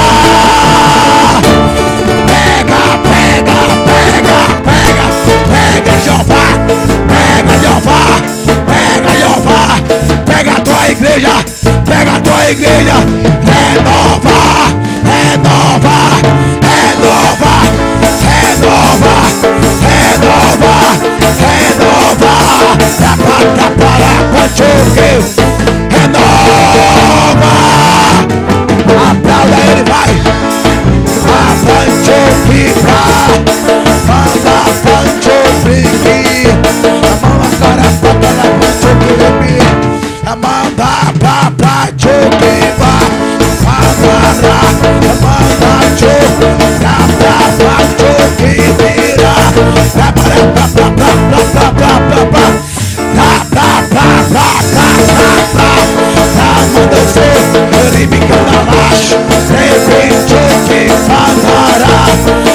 [SPEAKER 2] pega, pega, pega, pega, pega, Jeová, pega, Jeová, pega, Jeová, pega a tua igreja, pega a tua igreja, renova, renova, renova, renova, renova, renova, para, para, panchoque, renova, aplauda ele, vai, a panchoque pra, manda panchoque, a mão na cara, para, panchoque, a mão pra, pra, pra, choque, vai, para, manda choque, pra, pra, pra, choque, vira, pra, pra, pra, pra, pra, pra, pra, pra, pra, pra, pra, pra, pra, pra, manda o seu, ele me canta baixo, sempre choque, mandará,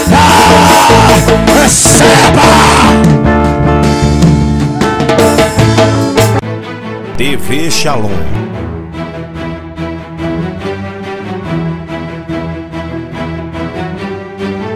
[SPEAKER 2] receba.
[SPEAKER 3] T V Shalom.